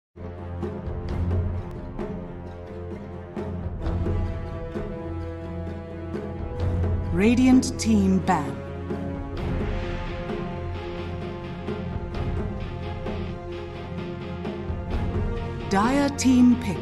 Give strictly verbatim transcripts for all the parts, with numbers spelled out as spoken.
Radiant team ban. Dire team pick.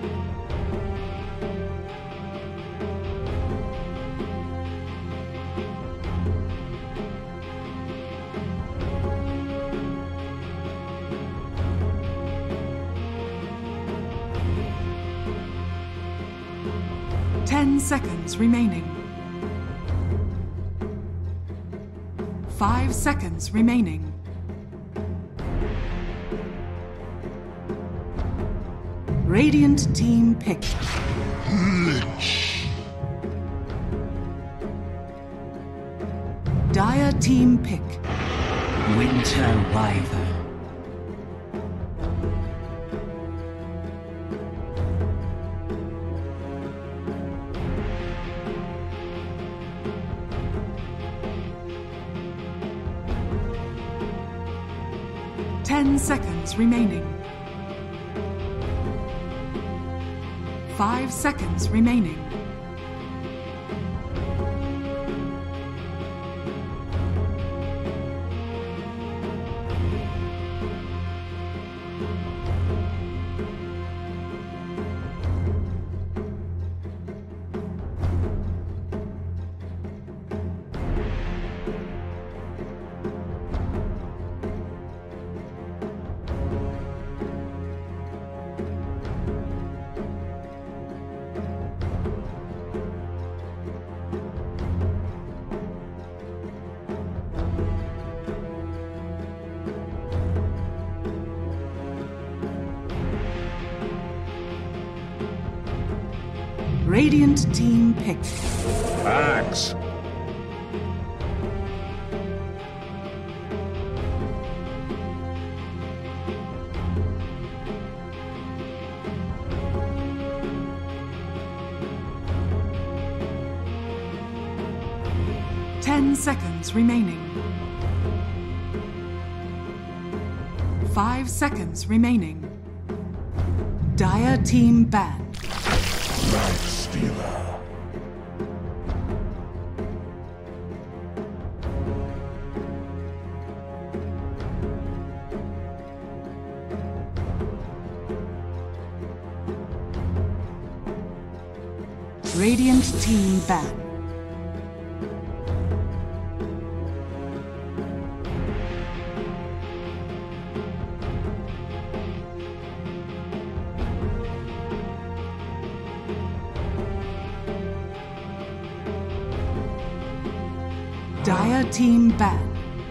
Ten seconds remaining. Five seconds remaining. Radiant team pick. Lich. Dire team pick. Winter Wyvern. Ten seconds remaining. Five seconds remaining. Radiant team pick. Axe. Ten seconds remaining. Five seconds remaining. Dire team ban. Life Stealer. Radiant team ban. Dire team ban.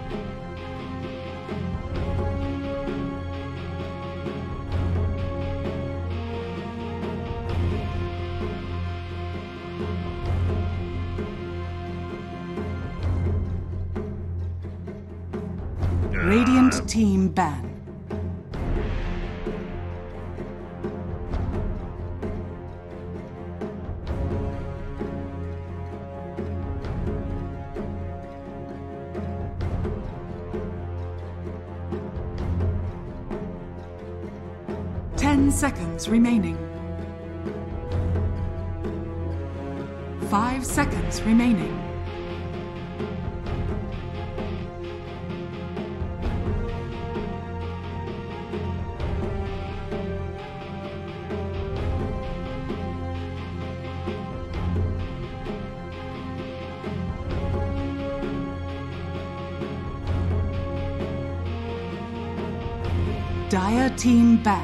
Radiant team ban. Ten seconds remaining. Five seconds remaining. Dire team ban.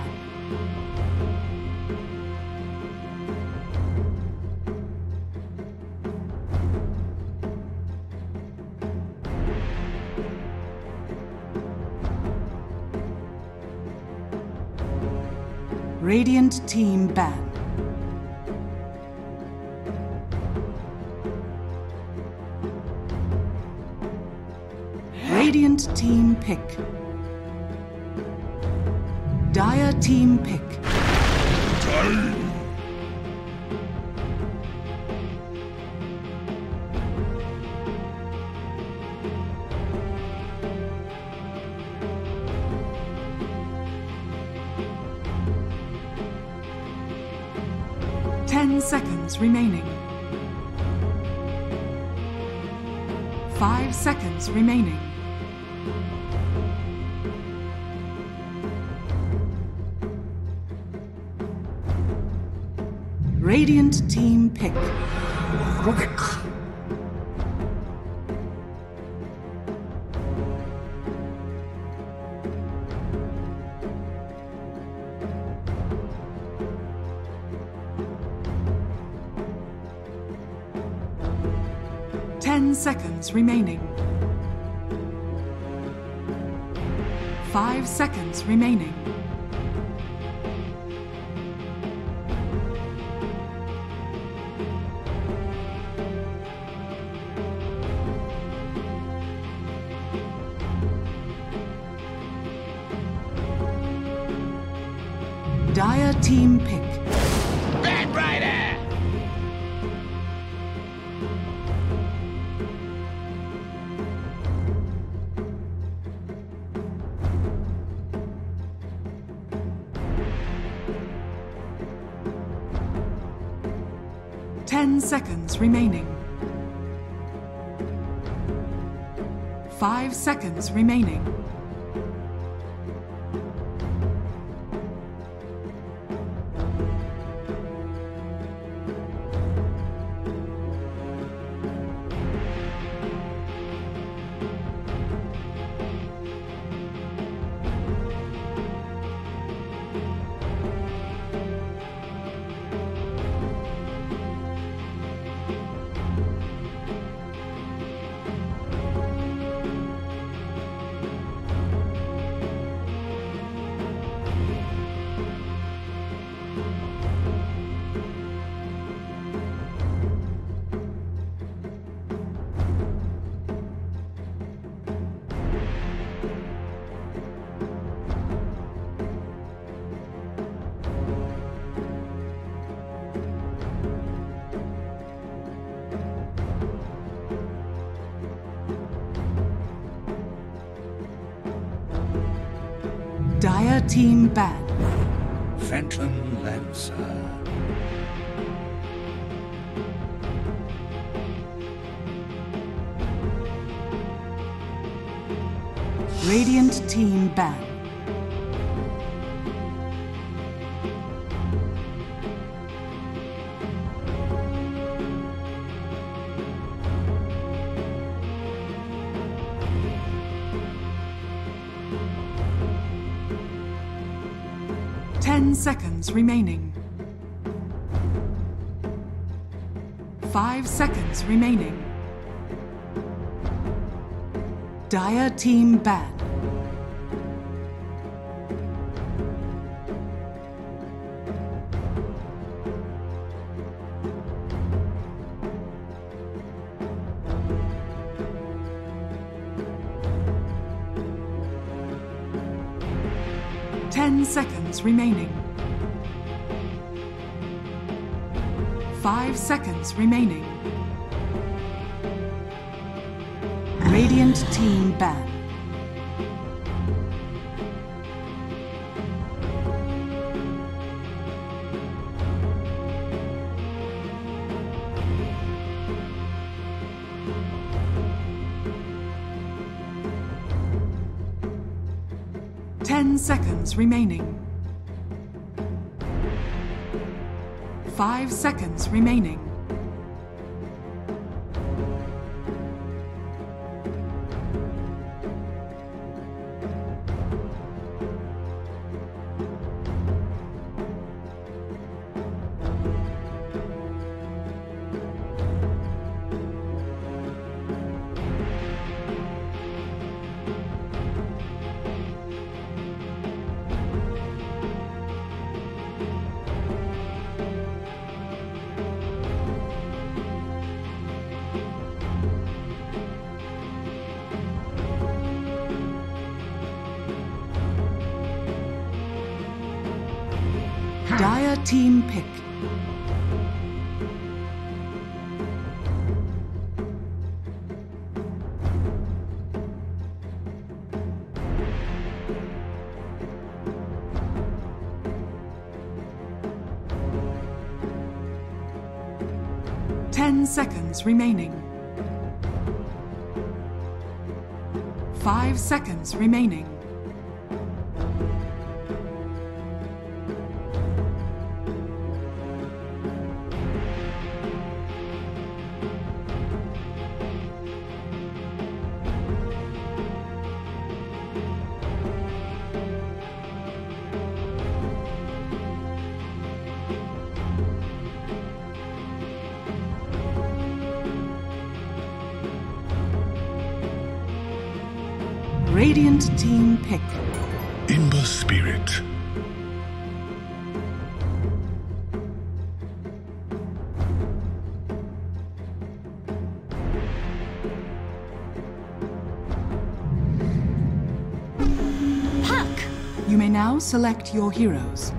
Radiant team ban. Radiant team pick. Dire team pick. Time. Ten seconds remaining. Five seconds remaining. Radiant team pick. Ten seconds remaining. Five seconds remaining. Dire team pick. Bad Rider! Ten seconds remaining. Five seconds remaining. Dire team ban. Phantom Lancer. Radiant team ban. Ten seconds remaining. Five seconds remaining. Dire team ban. Ten seconds remaining. Five seconds remaining. Radiant team ban. Ten seconds remaining. Five seconds remaining. Dire team pick. Ten seconds remaining. Five seconds remaining. Radiant team pick. Imba Spirit. Puck! You may now select your heroes.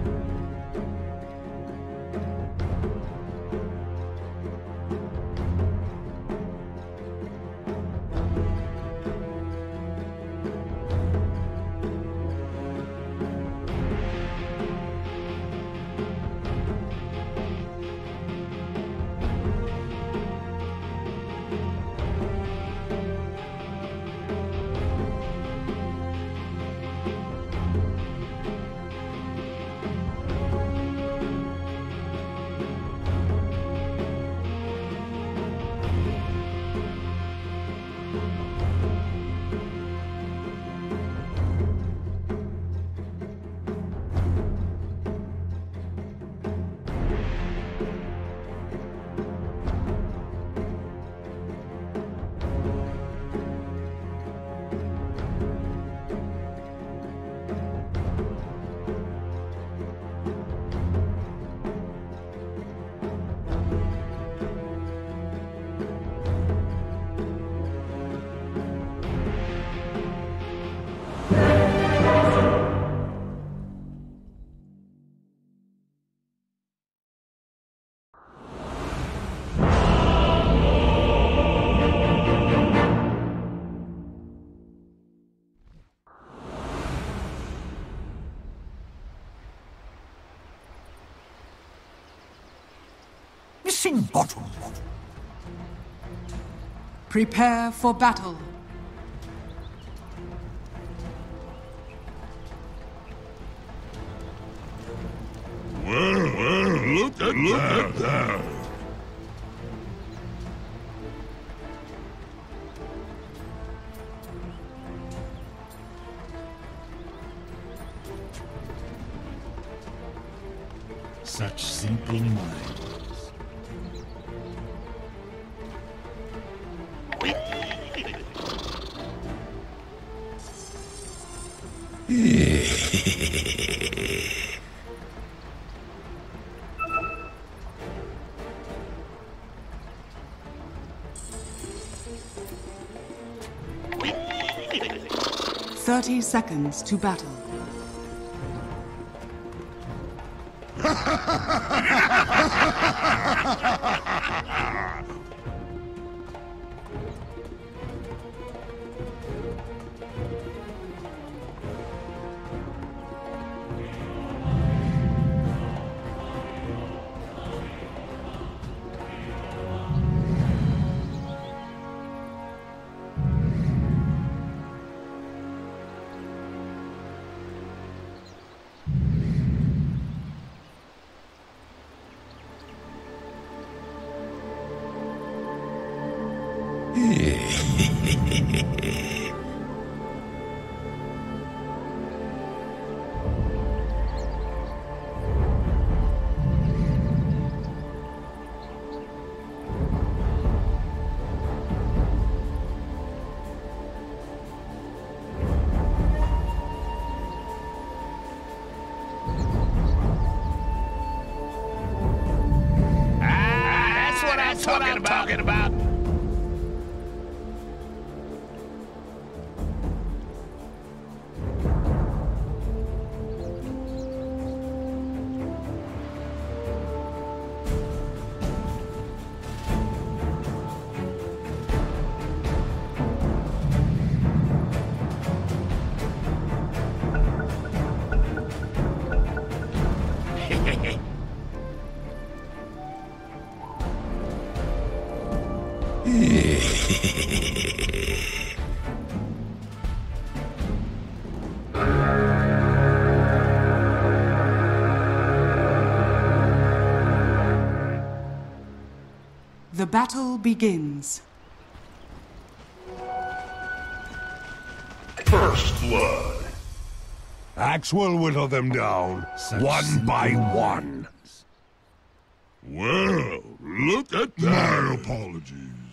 Missing bottom. Prepare for battle. Well, well, look at look that. At that. Such simple minds. Thirty seconds to battle. That's what I'm talking about. The battle begins. First blood. Axe will whittle them down, Such one by simple one. Well, look at that. My apologies.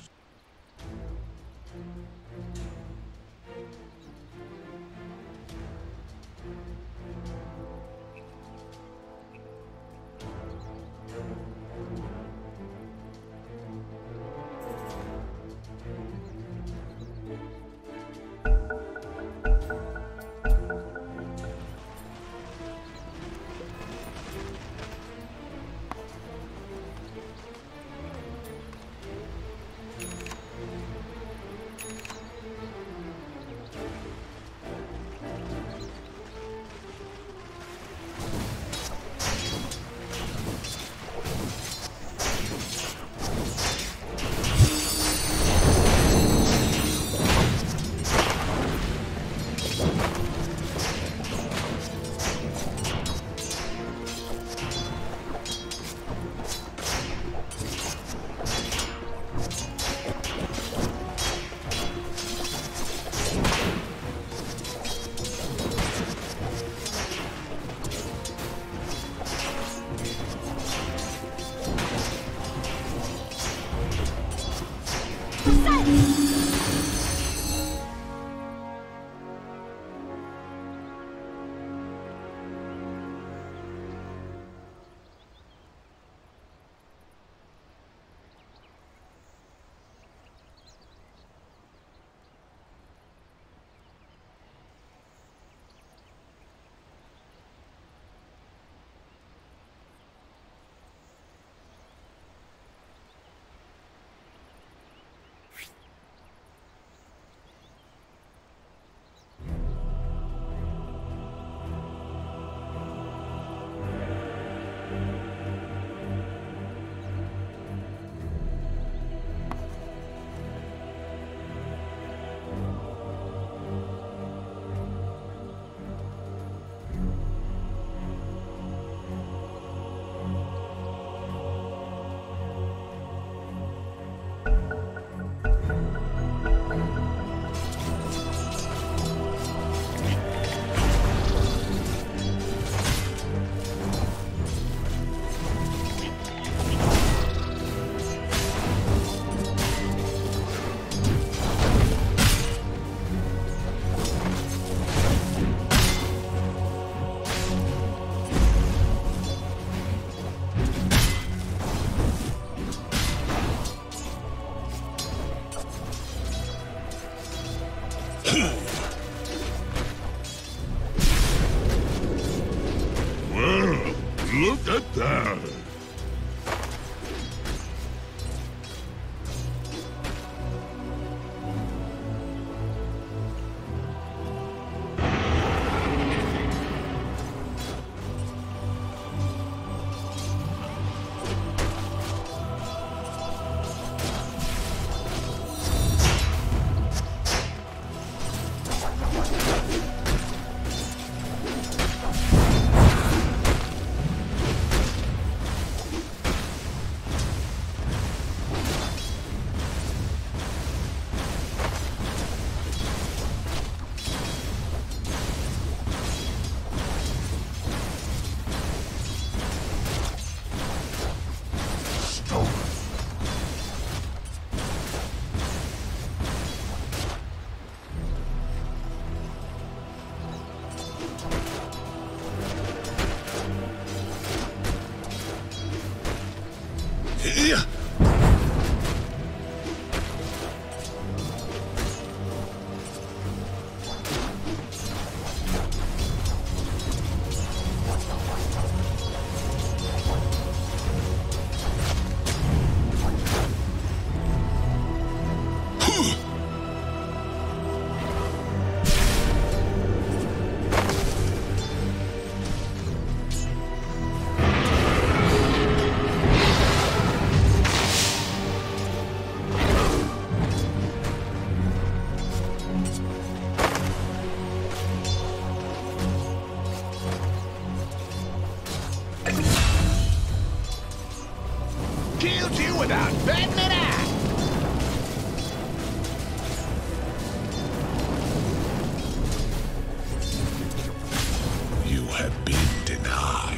Well, look at that. Killed you without batting an eye. have been denied.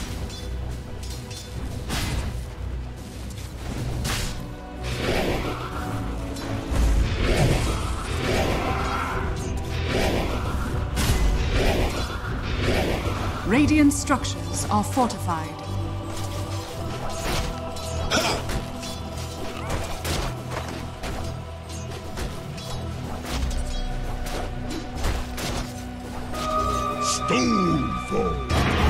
Radiant structures are fortified. Stonefall.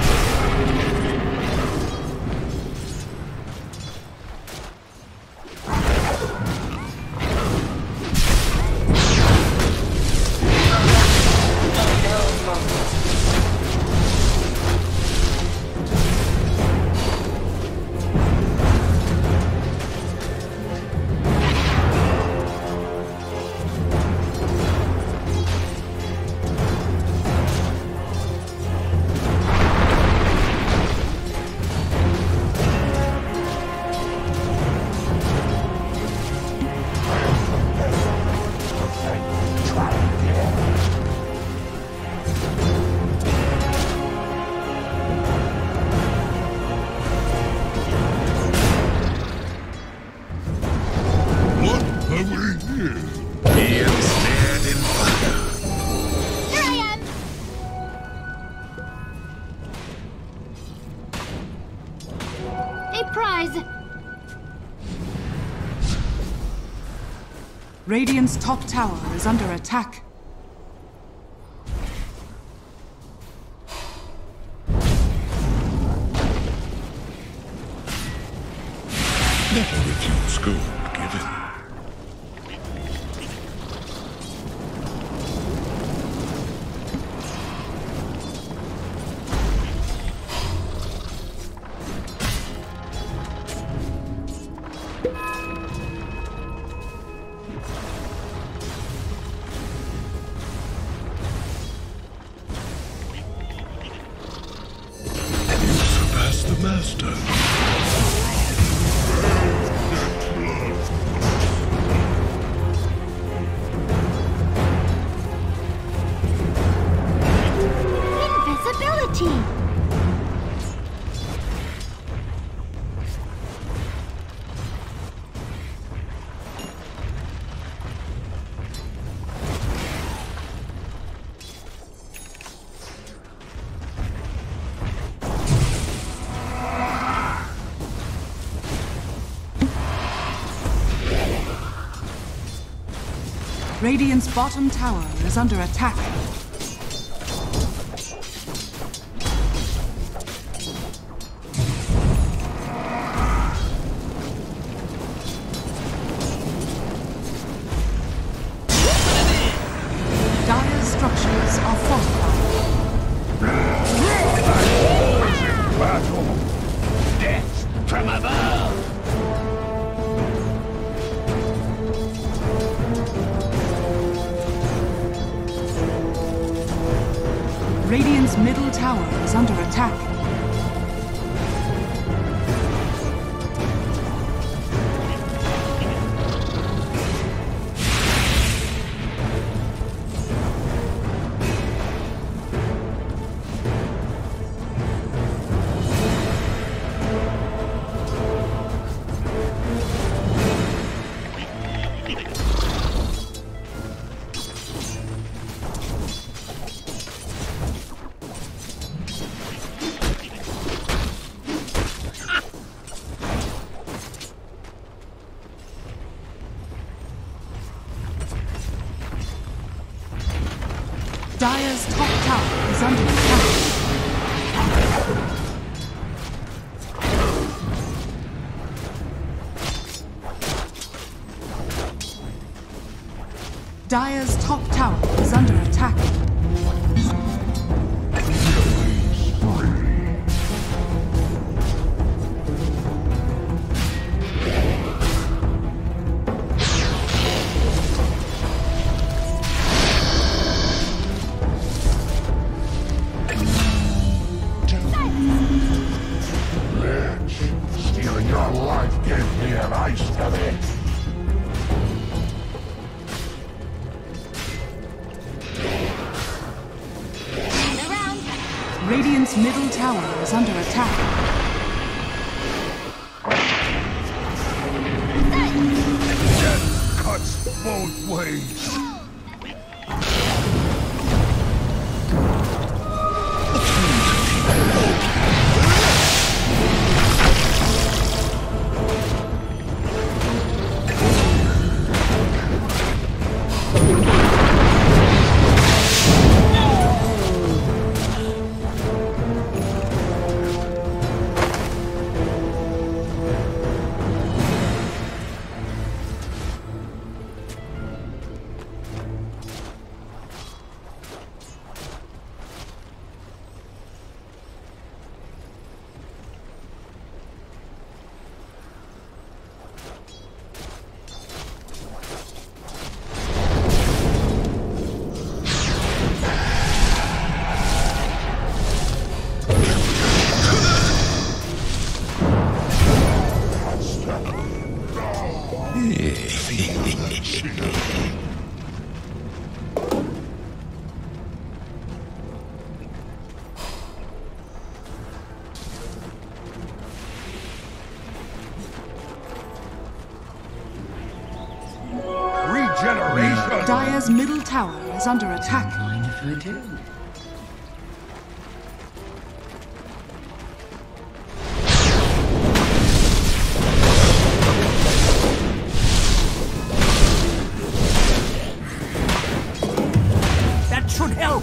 Radiant's top tower is under attack. Never refuse gold given. Master. Invisibility. Radiant's bottom tower is under attack. Dire's structures are fortified. Death from above. Radiant's middle tower is under attack. Dire's top tower is under attack. Dire's top tower is under attack. Radiant's middle tower is under attack. Death cuts both ways. Dire's middle tower is under attack. Mind if I do? That should help.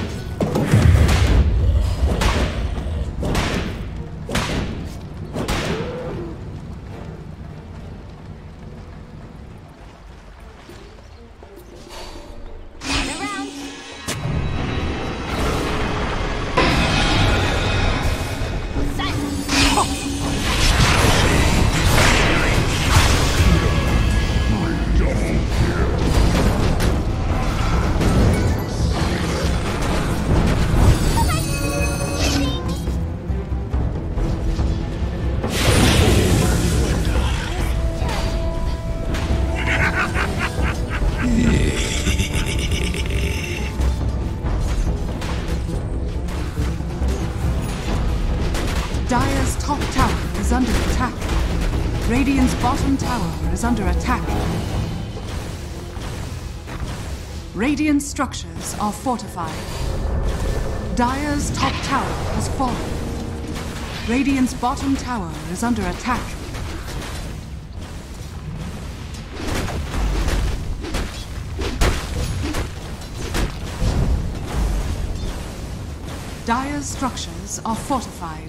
Dire's top tower is under attack. Radiant's bottom tower is under attack. Radiant structures are fortified. Dire's top tower has fallen. Radiant's bottom tower is under attack. Dire's structures are fortified.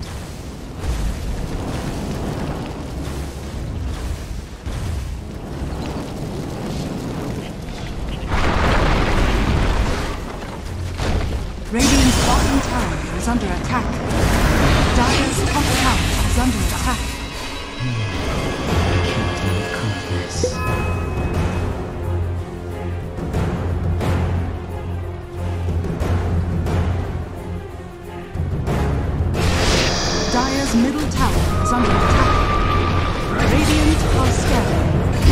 Radiant's bottom tower is under attack. Dire's top tower is under attack. Dire's middle tower is under attack. Radiant are scared.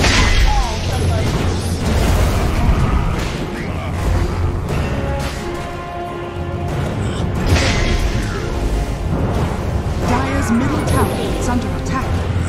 Dire's middle tower is under attack.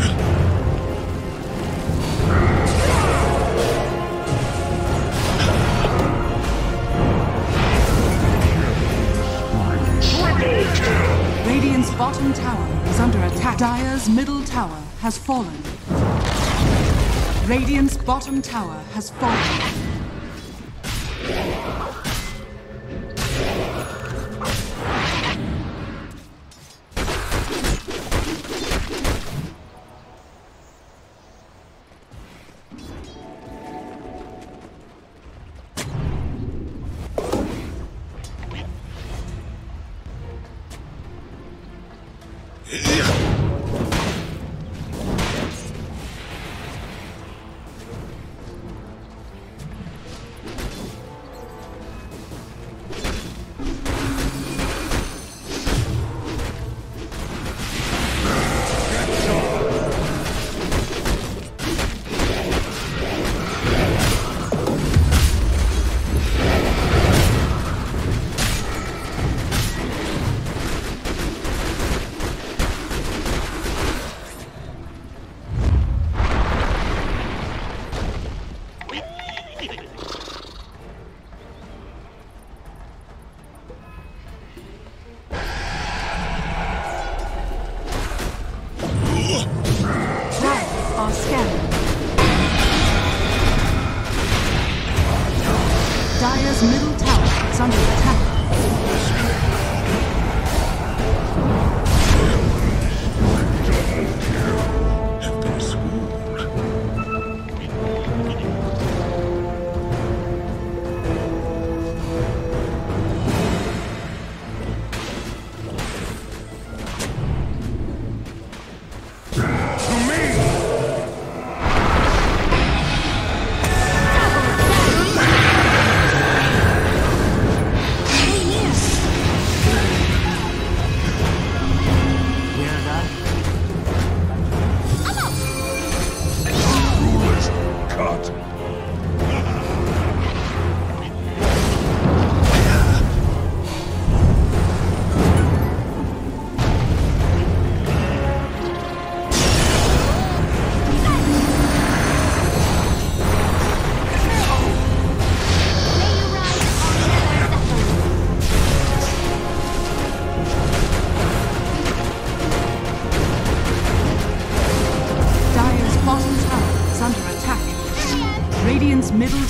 Radiant's bottom tower is under attack. Dire's middle tower has fallen. Radiant's bottom tower has fallen.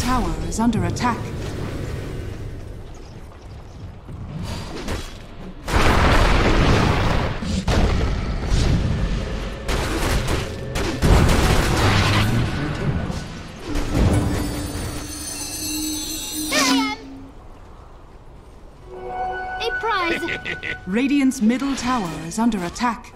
tower is under attack. Radiant's middle tower is under attack.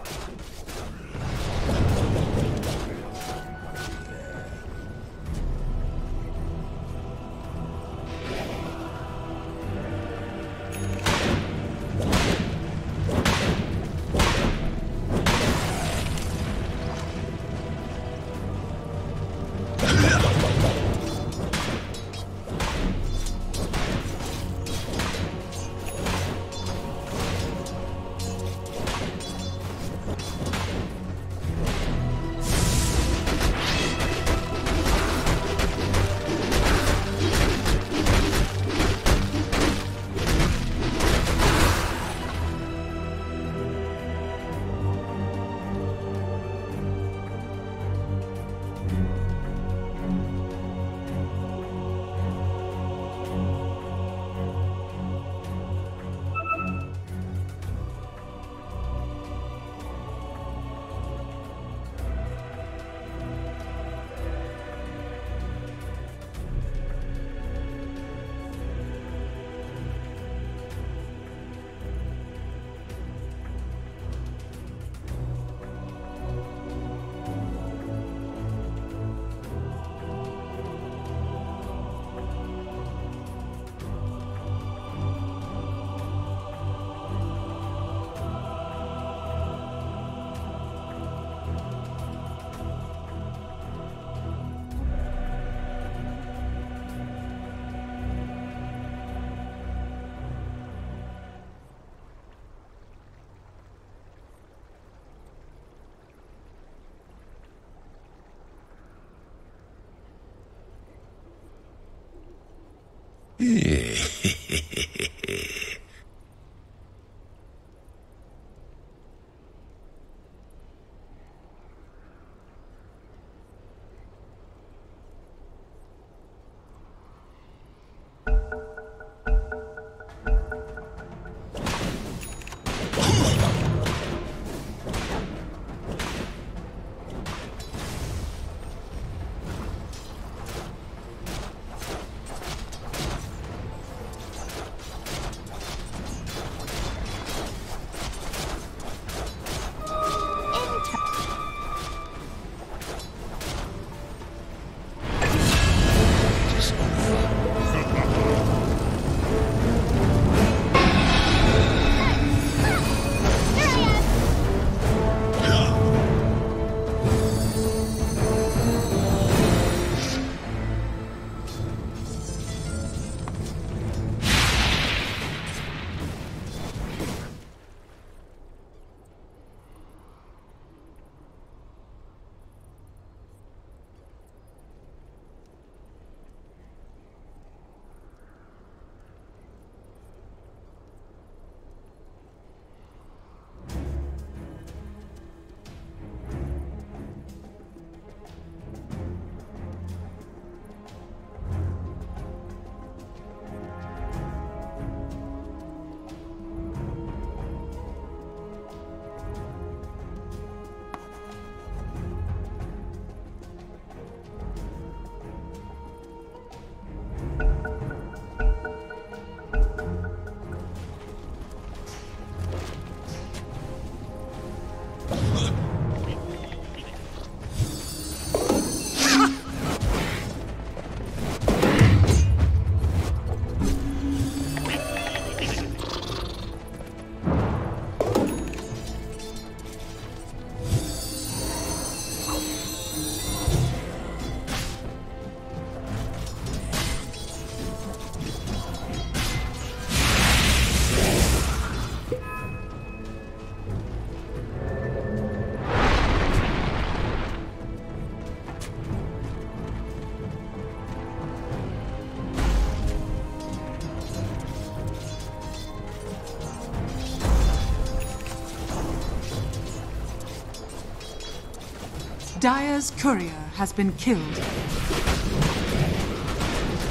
Dire's courier has been killed.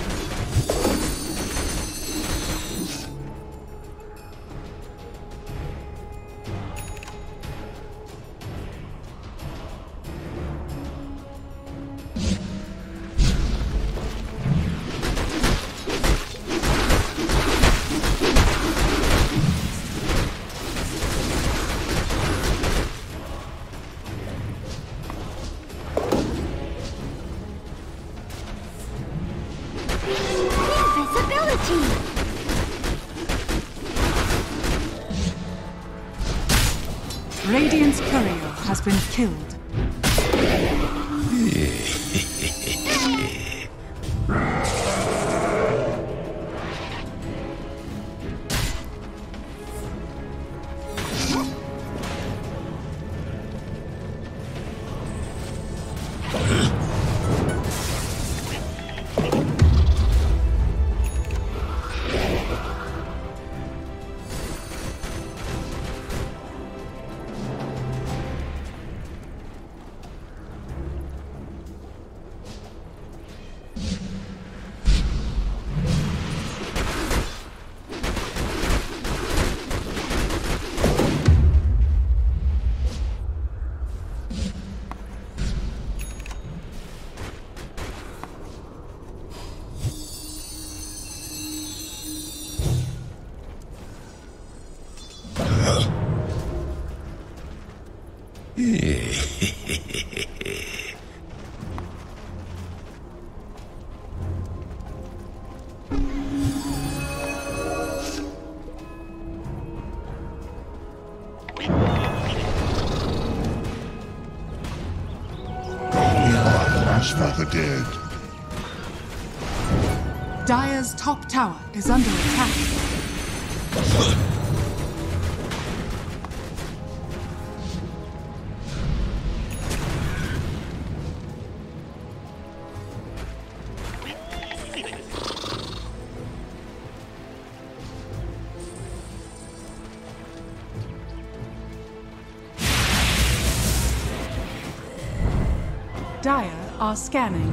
Radiant's courier has been killed. For the dead. Dire's top tower is under attack. Dire are scanning.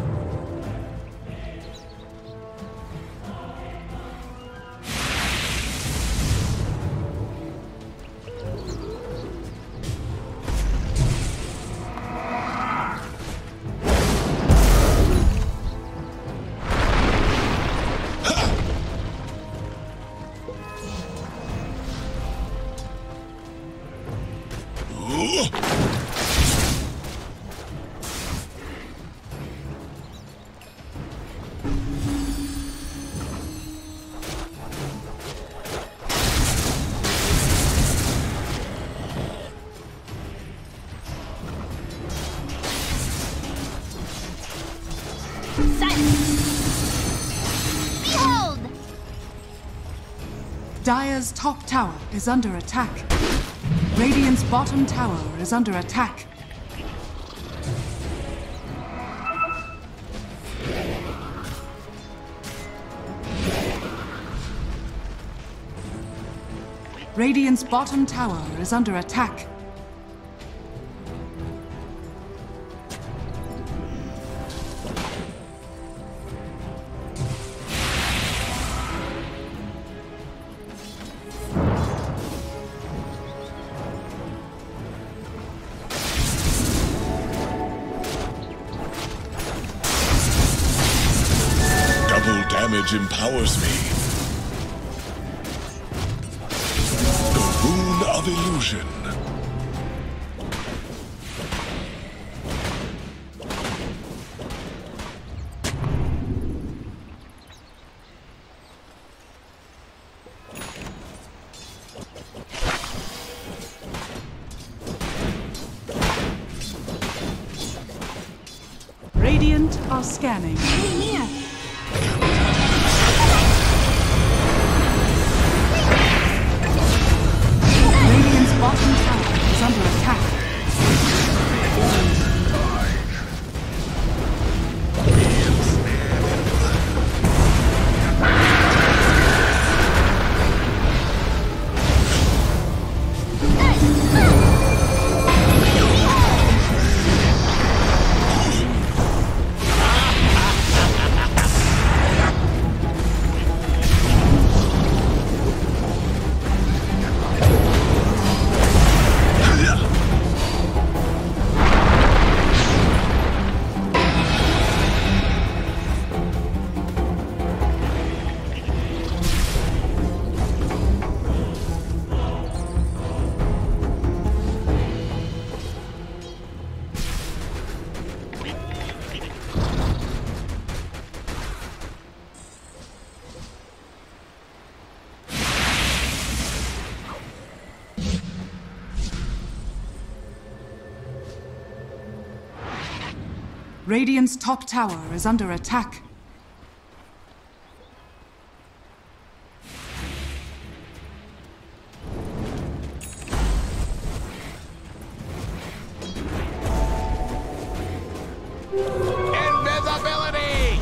Behold! Dire's top tower is under attack. Radiant's bottom tower is under attack. Radiant's bottom tower is under attack. Damage empowers me. The rune of illusion. Radiant are scanning. Near. Bottom tower is under attack. Radiant's top tower is under attack. Invisibility!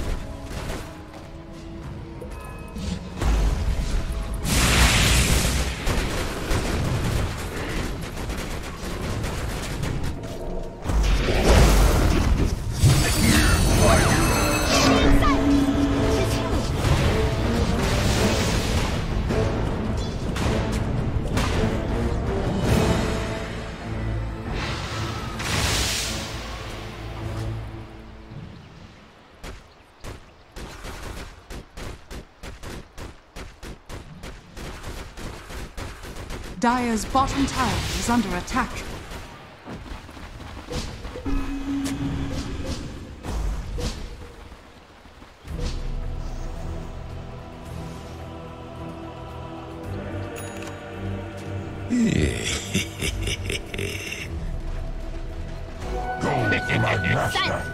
Dire's bottom tower is under attack. Go to my master.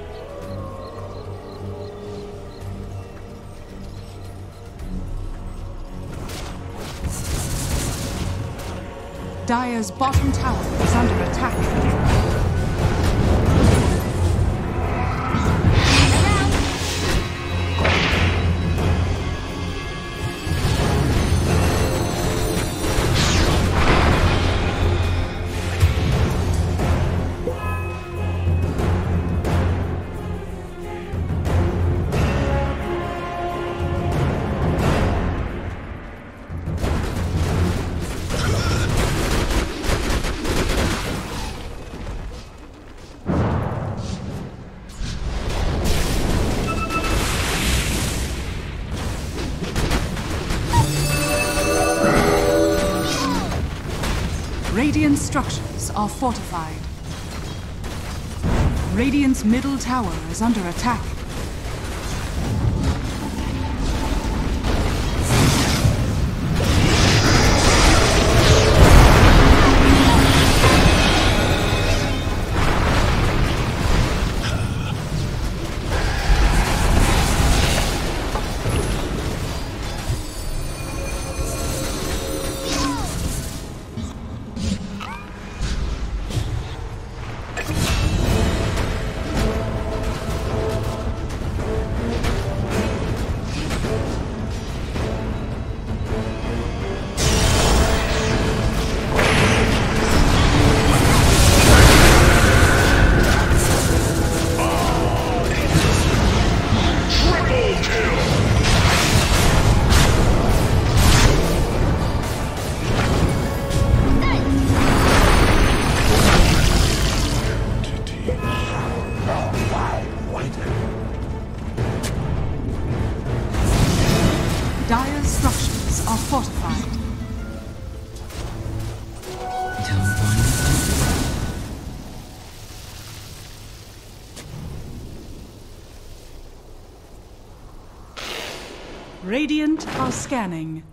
Dire's bottom tower is under attack. Radiant structures are fortified. Radiant's middle tower is under attack. Dire's structures are fortified. Radiant are scanning.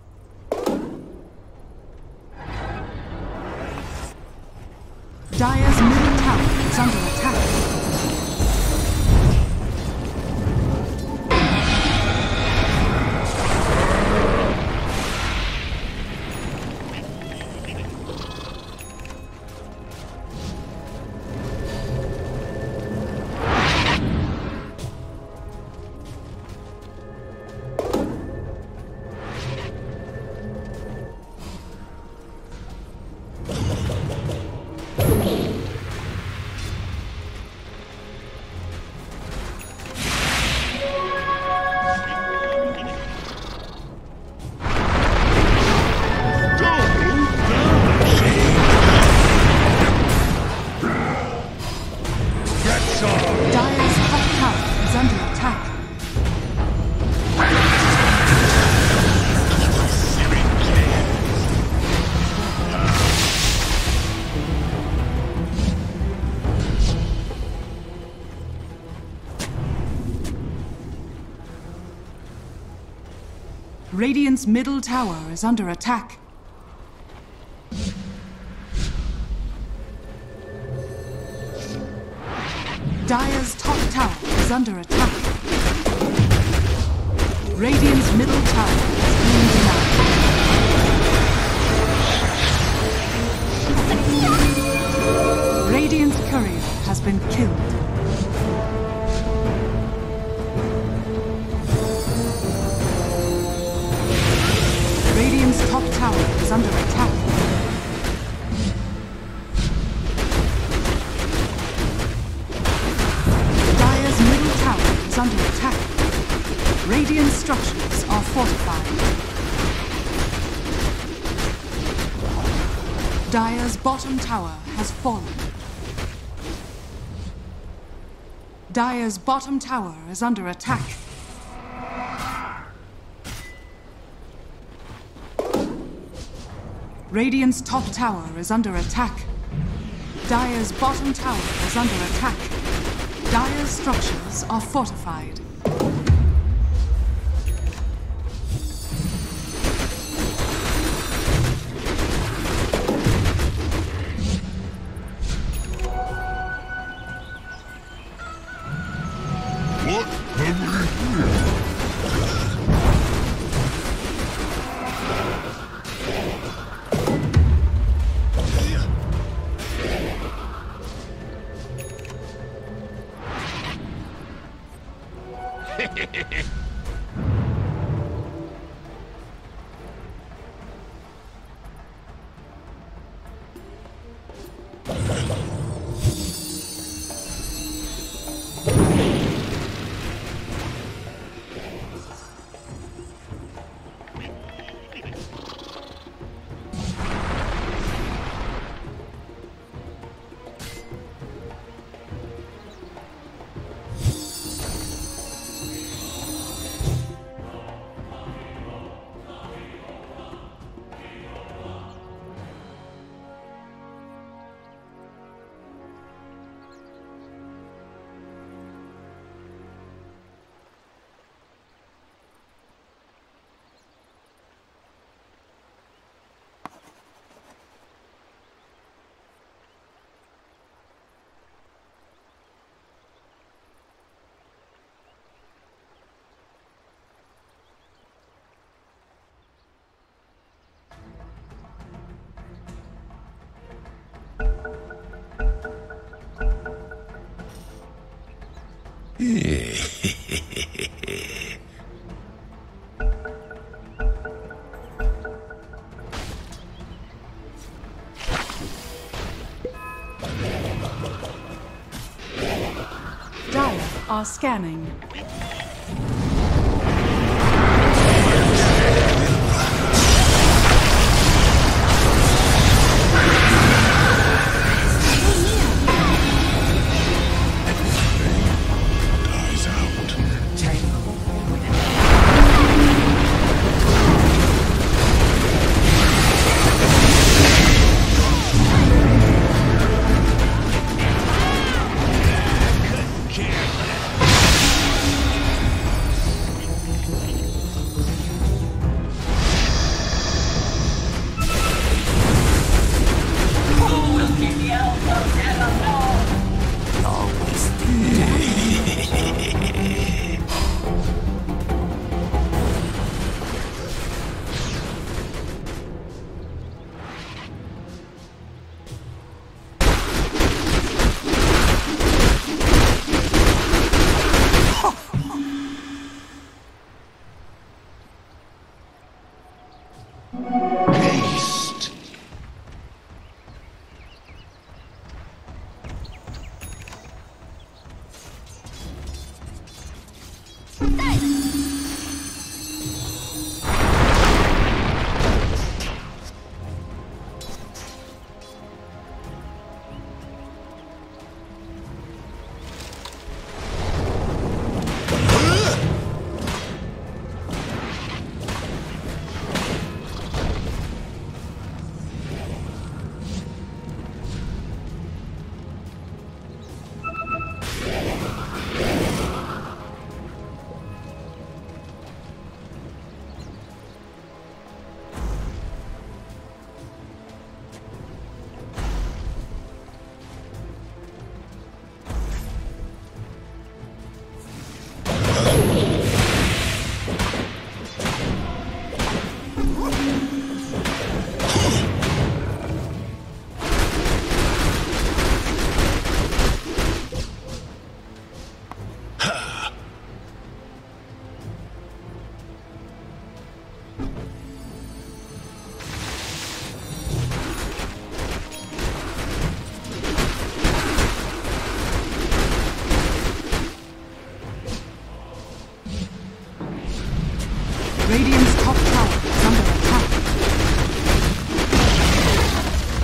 Dire's middle tower is under attack. Radiant's middle tower is under attack. Dire's top tower is under attack. Radiant's middle tower is being denied. Radiant's courier has been killed. Radiant's top tower is under attack. Dire's middle tower is under attack. Radiant structures are fortified. Dire's bottom tower has fallen. Dire's bottom tower is under attack. Radiant's top tower is under attack. Dire's bottom tower is under attack. Dire's structures are fortified. What have we here? Dire are scanning.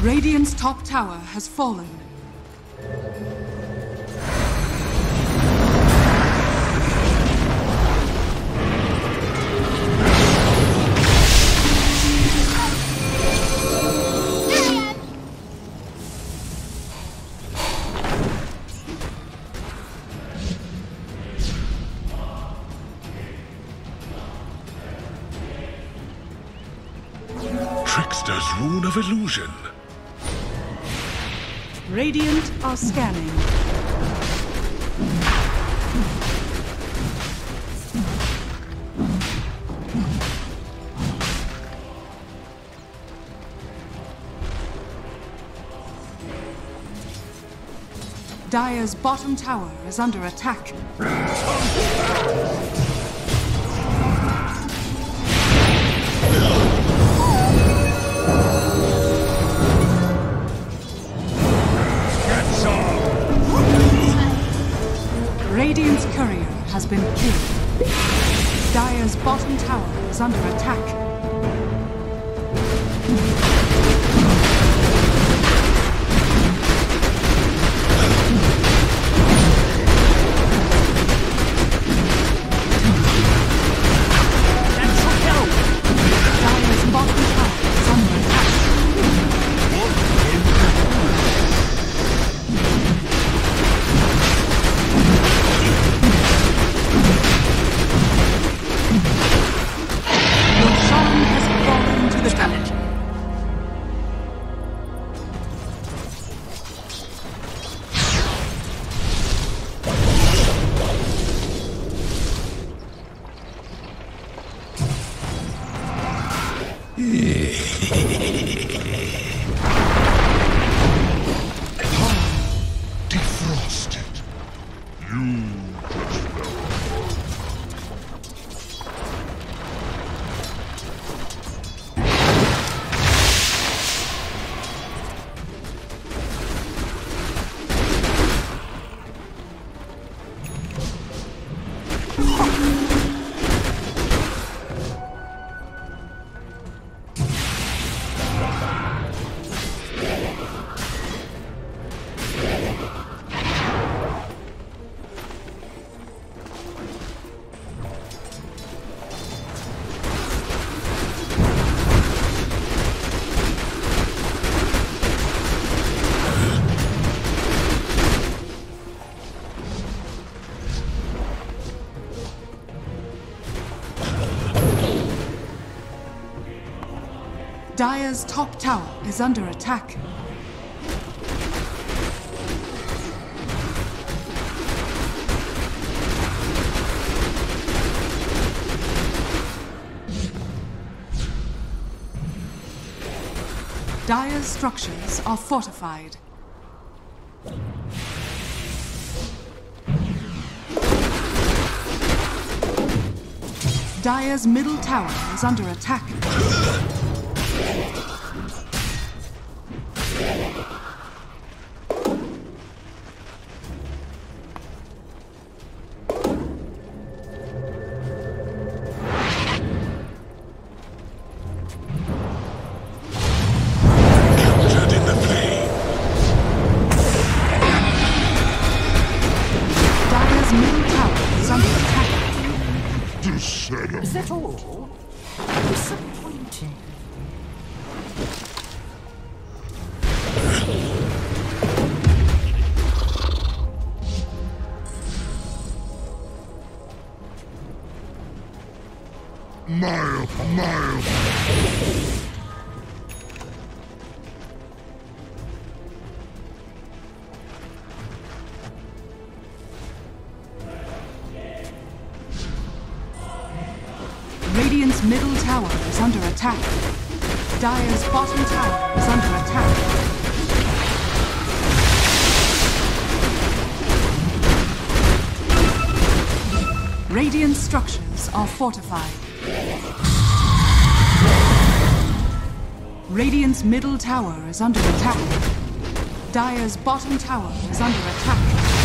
Radiant's top tower has fallen. Trickster's Rune of Illusion. Radiant are scanning. Dire's bottom tower is under attack. Radiant's courier has been killed. Dire's bottom tower is under attack. Dire's bottom tower is under attack. Defrosted. You just fell. Dire's top tower is under attack. Dire's structures are fortified. Dire's middle tower is under attack. Is that all? Disappointing. Mile, mile. Radiant's middle tower is under attack. Dire's bottom tower is under attack. Radiant structures are fortified. Radiant's middle tower is under attack. Dire's bottom tower is under attack.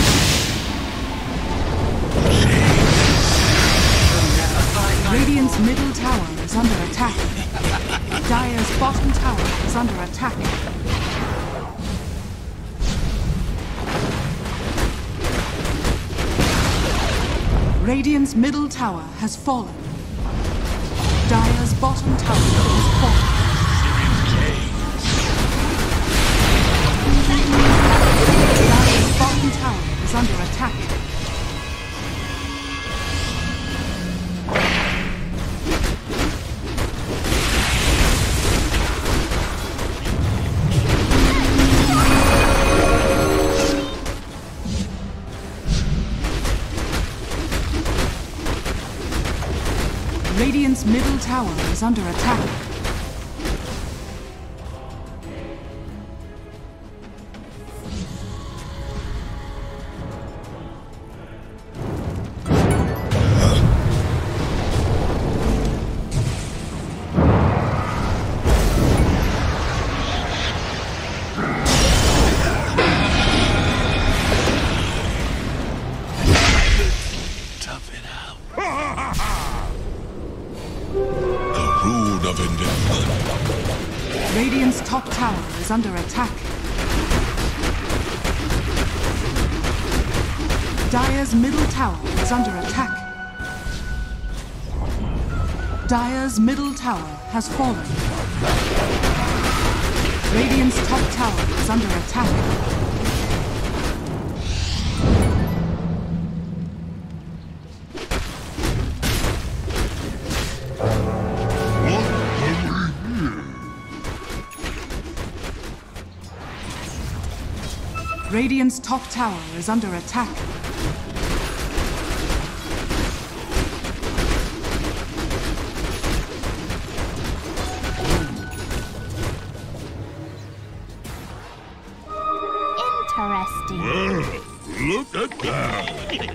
Radiant's middle tower is under attack. Dire's bottom tower is under attack. Radiant's middle tower has fallen. Dire's bottom tower has fallen. Dire's bottom tower is under attack. Radiant's middle tower is under attack. Radiant's top tower is under attack. Dire's middle tower is under attack. Dire's middle tower has fallen. Radiant's top tower is under attack. Radiant's top tower is under attack. Interesting. Well, look at that.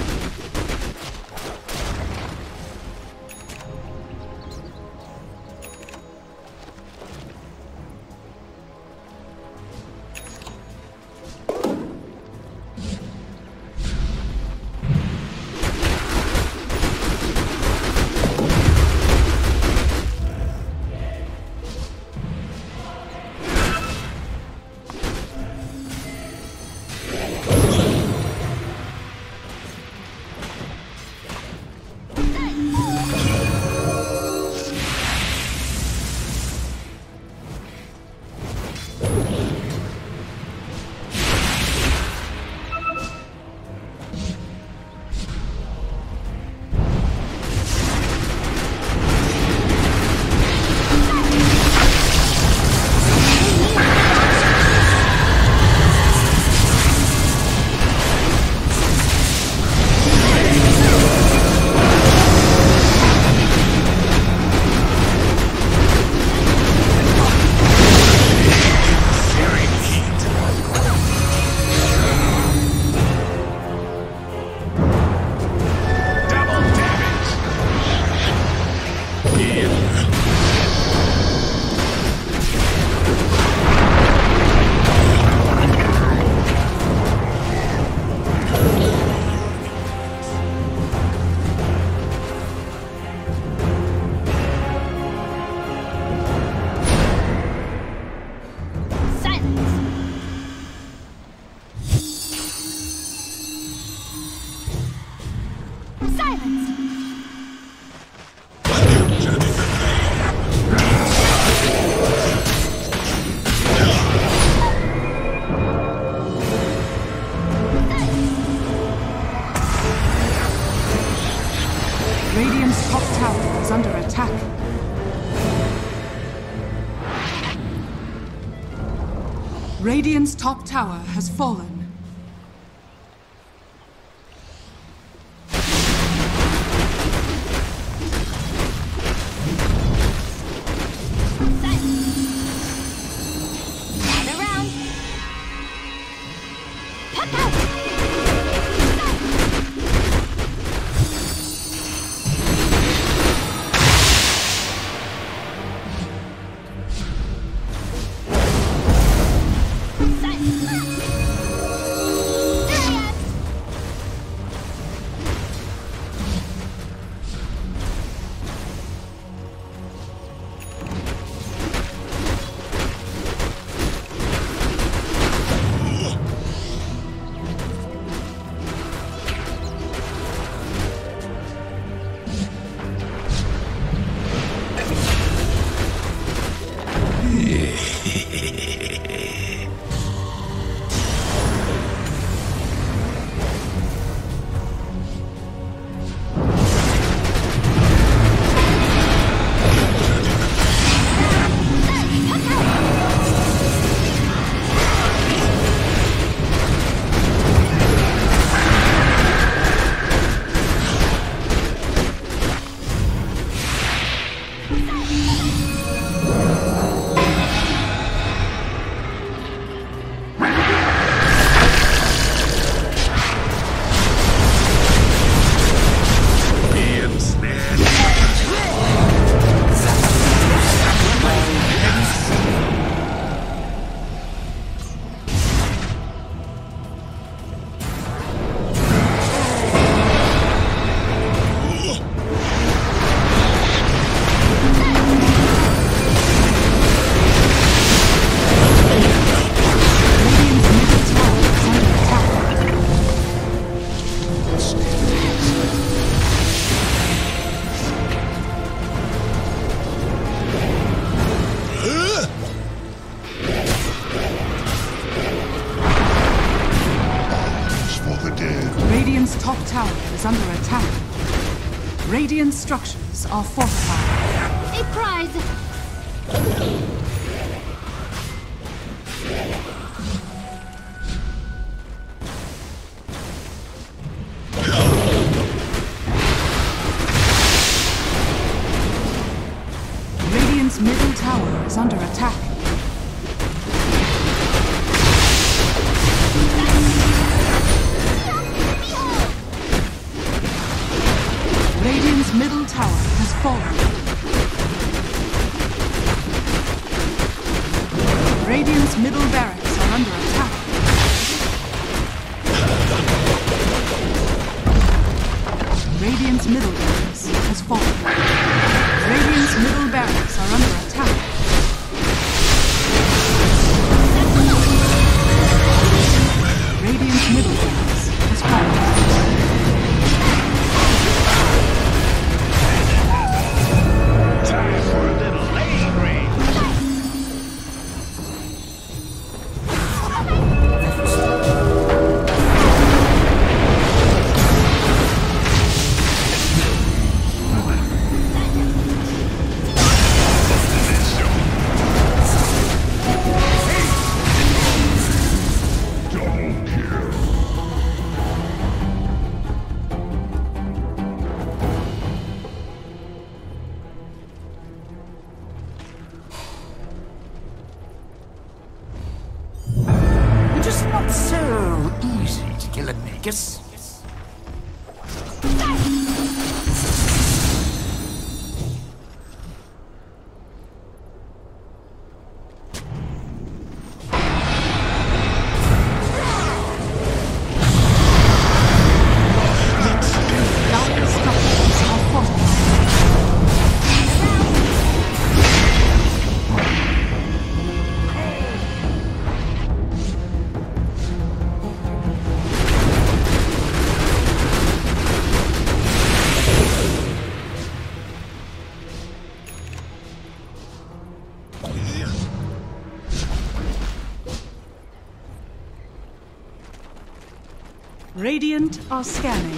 Radiant's top tower is under attack. Radiant's top tower has fallen. top tower is under attack. Radiant structures are fortified. A prize! Radiant's middle tower is under attack. Radiant's middle tower has fallen. Radiant's middle barracks are under attack. Radiant's middle barracks has fallen. Radiant's middle barracks are under attack. Radiant's middle barracks has fallen. Time for a little lingering. It is not so easy to kill a Magus. Dire structures are fortified. Radiant are scanning.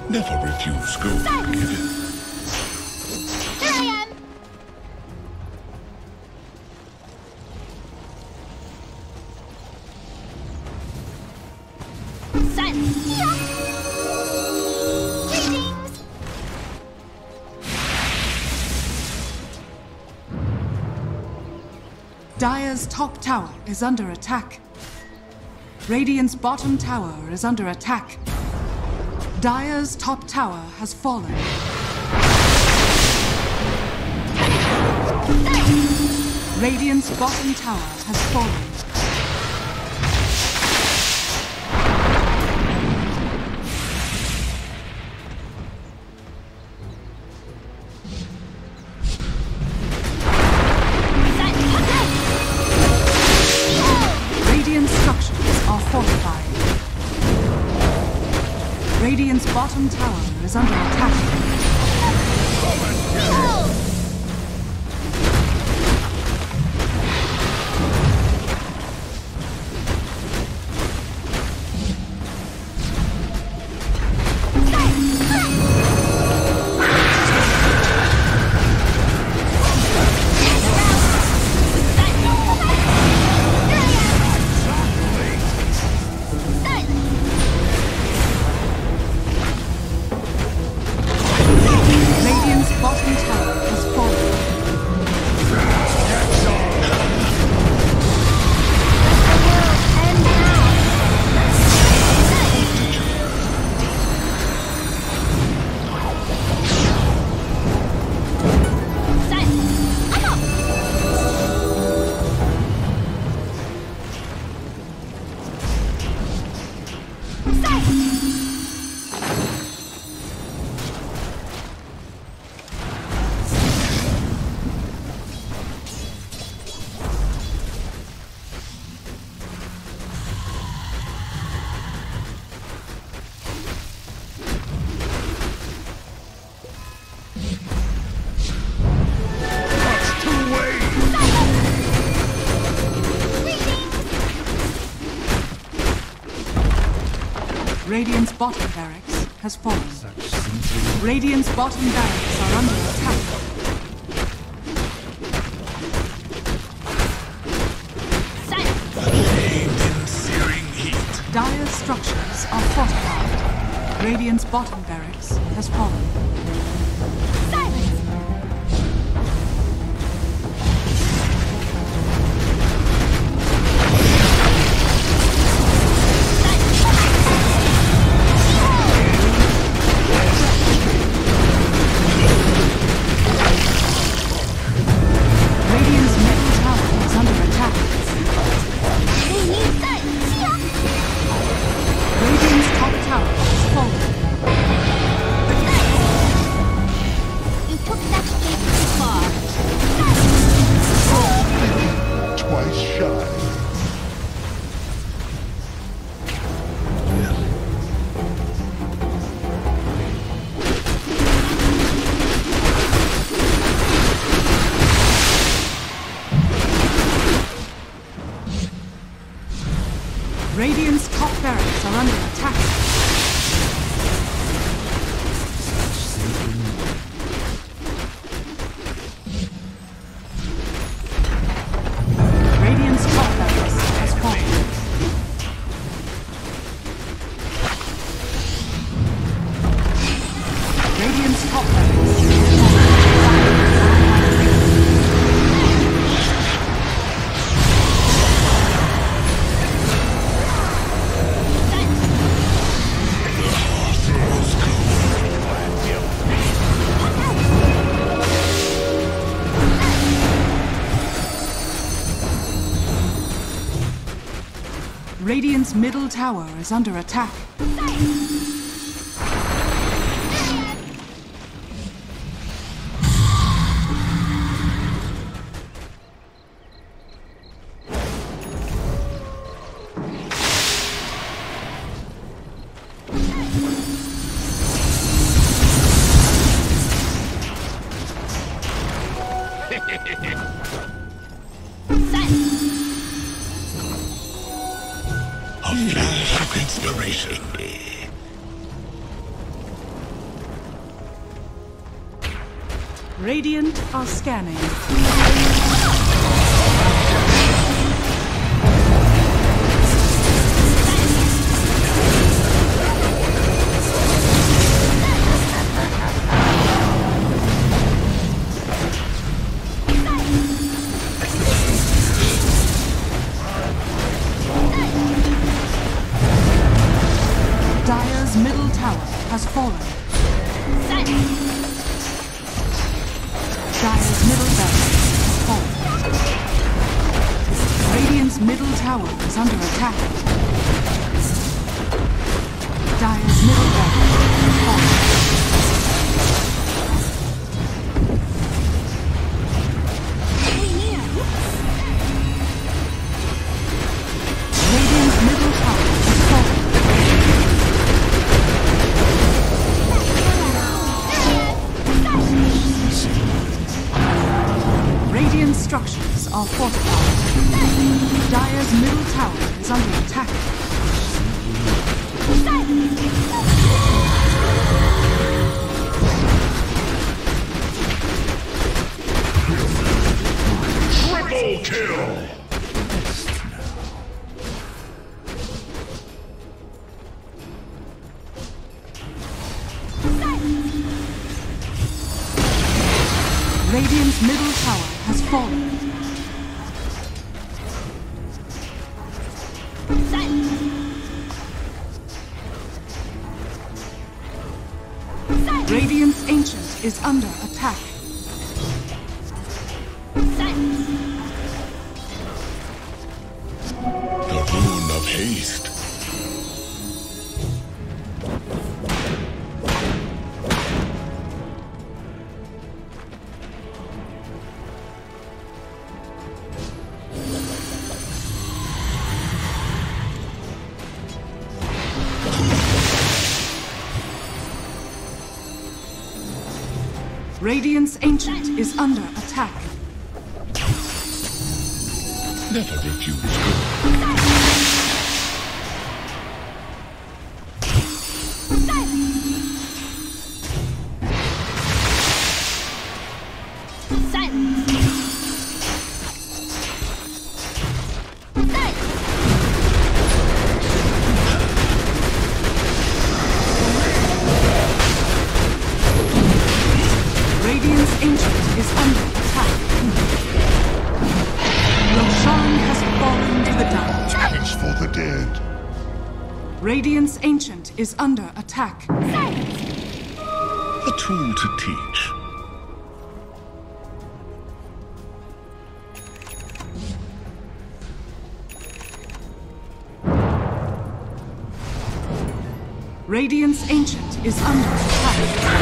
Never refuse gold given. Here I am. Silence. Greetings. Dire's top tower is under attack. Radiant's bottom tower is under attack. Dire's top tower has fallen. Radiant's bottom tower has fallen. Radiant structures are fortified. Radiant's bottom tower is under attack. Radiant's bottom barracks has fallen. Radiant's bottom barracks are under attack. Dire's structures are fortified. Radiant's bottom barracks has fallen. Radiant's top barracks are under attack. Radiant's top barracks has fallen. Radiant's top barracks has Radiant's middle tower is under attack. A flash of inspiration. Radiant are scanning. Dire's middle tower has fallen. Dire's middle barracks has fallen. Radiant's middle tower is under attack. Dire's middle barracks has fallen. Radiant's middle tower has fallen. Radiant structures are fortified. Dire's middle tower is under attack. Triple kill! Radiant's middle tower has fallen. Radiant's ancient is under attack. The rune of haste. Radiant's ancient is under attack. Never refuse good. Radiant's ancient is under attack. Roshan has fallen to the dark. Challenge for the dead. Radiant's ancient is under attack. A tool to teach. Radiant's ancient is under attack.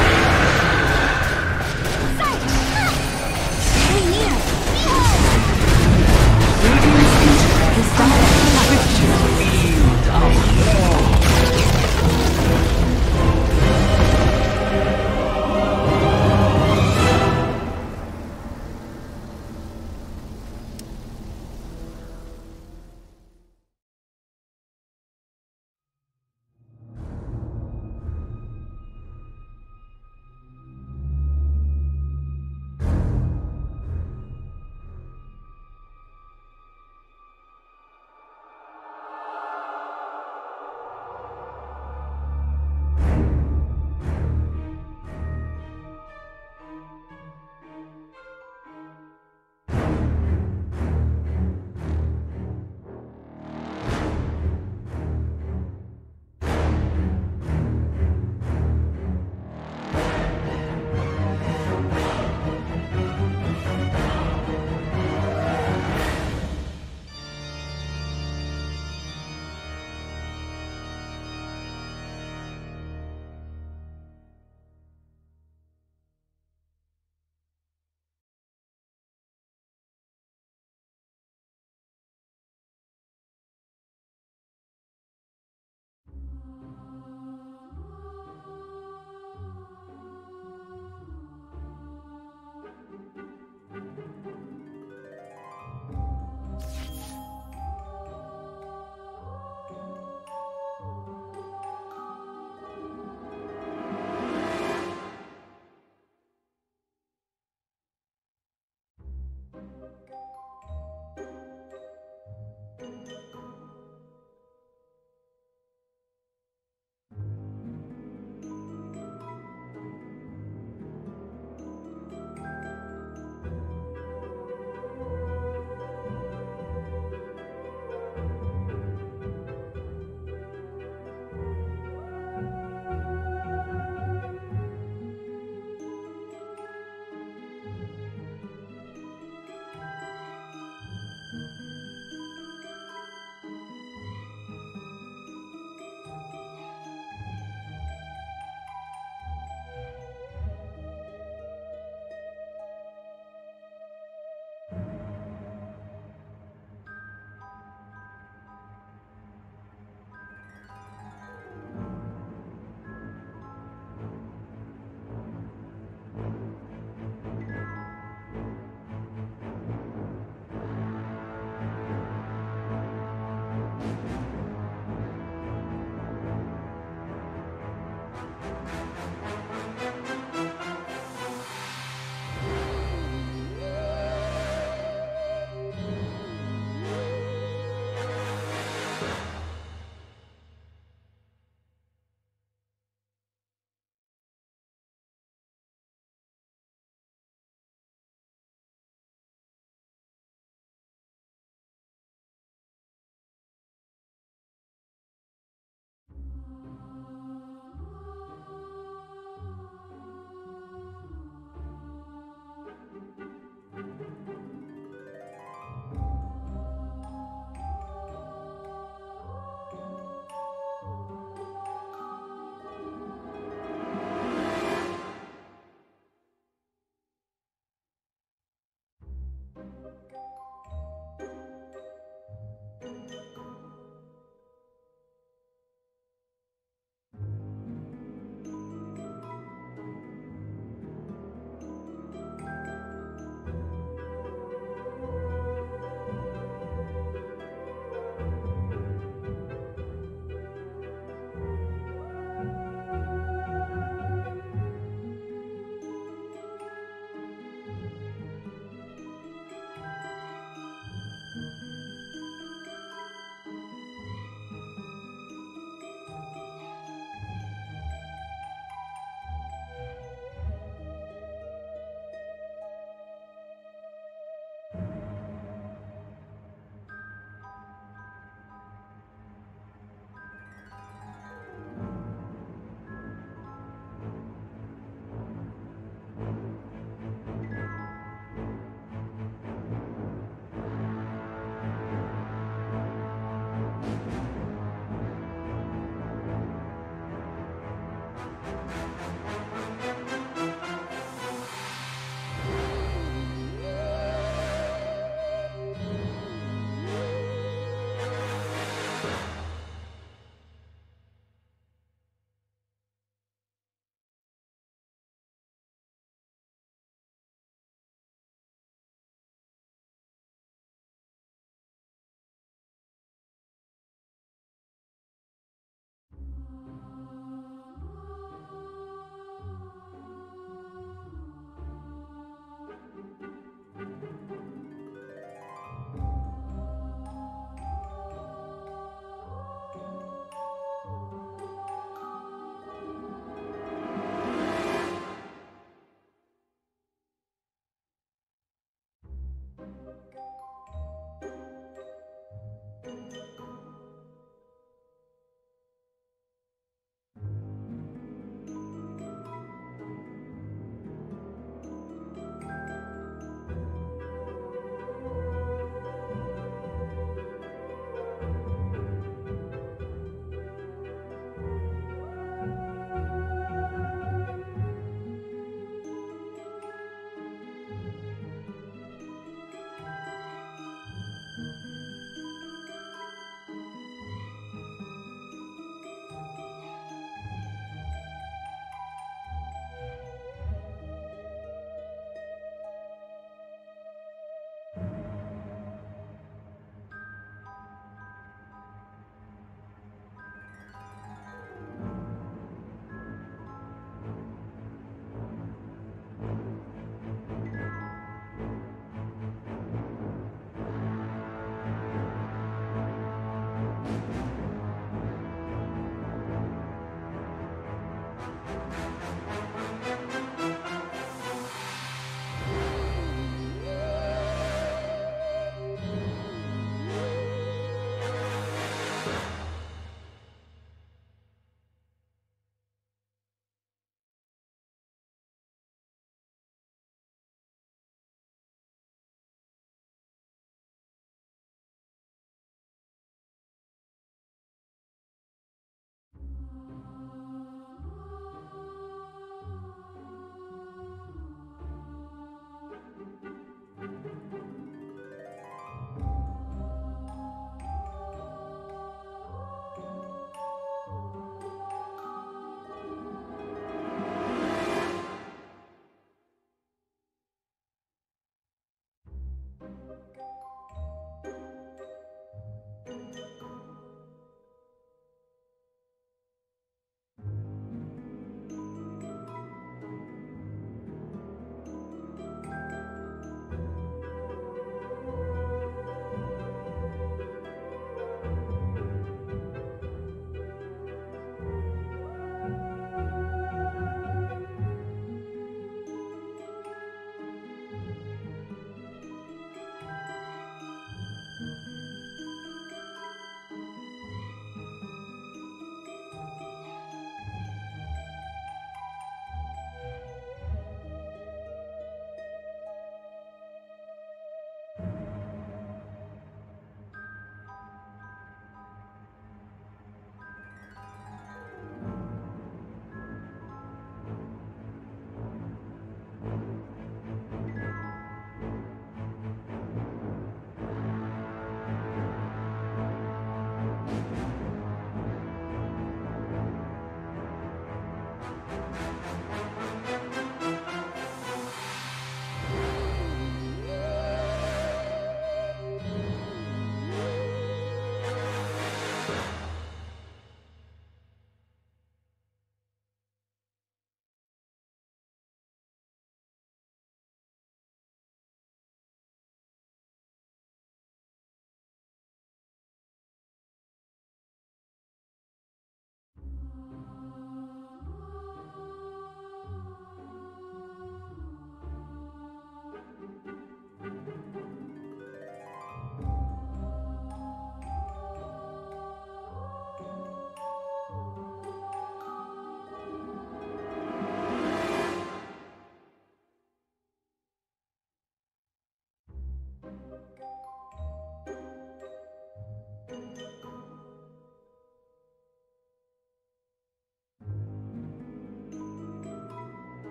Radiant's ancient is under